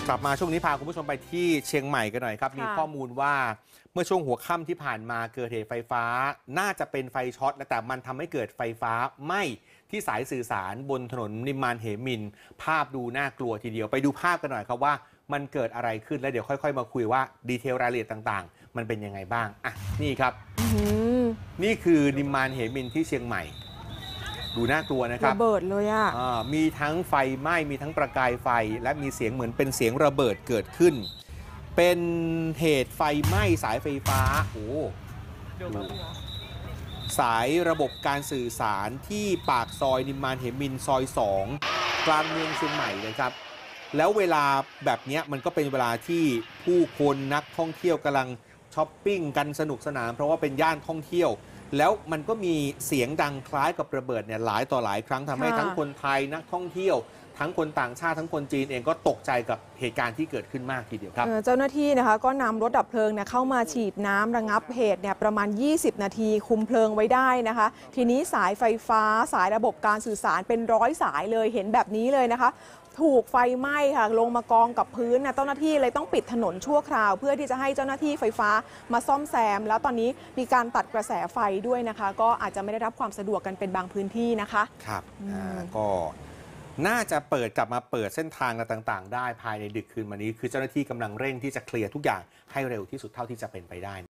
กลับมาช่วงนี้พาคุณผู้ชมไปที่เชียงใหม่กันหน่อยครับมีข้อมูลว่าเมื่อช่วงหัวค่ำที่ผ่านมาเกิดเหตุไฟฟ้าน่าจะเป็นไฟช็อตแต่มันทำให้เกิดไฟฟ้าไหม้ที่สายสื่อสารบนถนนนิมมานเหมินภาพดูน่ากลัวทีเดียวไปดูภาพกันหน่อยครับว่ามันเกิดอะไรขึ้นแล้วเดี๋ยวค่อยๆมาคุยว่าดีเทลรายละเอียดต่างๆมันเป็นยังไงบ้างอ่ะนี่ครับนี่คือนิมมานเหมินที่เชียงใหม่ดูน่ากลัวนะครับระเบิดเลยอ่ะมีทั้งไฟไหม้มีทั้งประกายไฟและมีเสียงเหมือนเป็นเสียงระเบิดเกิดขึ้นเป็นเหตุไฟไหม้สายไฟฟ้าโอ้สายระบบการสื่อสารที่ปากซอยนิมมานเหมินซอย2กลางเมืองเชียงใหม่เลยครับแล้วเวลาแบบนี้มันก็เป็นเวลาที่ผู้คนนักท่องเที่ยวกำลังช้อปปิ้งกันสนุกสนานเพราะว่าเป็นย่านท่องเที่ยวแล้วมันก็มีเสียงดังคล้ายกับระเบิดเนี่ยหลายต่อหลายครั้งทำให้ทั้งคนไทยนักท่องเที่ยวทั้งคนต่างชาติทั้งคนจีนเองก็ตกใจกับเหตุการณ์ที่เกิดขึ้นมากทีเดียวครับเจ้าหน้าที่นะคะก็นำรถดับเพลิงเข้ามาฉีดน้ำระงับเหตุประมาณ20นาทีคุมเพลิงไว้ได้นะคะทีนี้สายไฟฟ้าสายระบบการสื่อสารเป็นร้อยสายเลยเห็นแบบนี้เลยนะคะถูกไฟไหม้ค่ะลงมากองกับพื้นเจ้าหน้าที่เลยต้องปิดถนนชั่วคราวเพื่อที่จะให้เจ้าหน้าที่ไฟฟ้ามาซ่อมแซมแล้วตอนนี้มีการตัดกระแสไฟด้วยนะคะก็อาจจะไม่ได้รับความสะดวกกันเป็นบางพื้นที่นะคะครับก็น่าจะกลับมาเปิดเส้นทางต่างๆได้ภายในดึกคืนวันนี้คือเจ้าหน้าที่กำลังเร่งที่จะเคลียร์ทุกอย่างให้เร็วที่สุดเท่าที่จะเป็นไปได้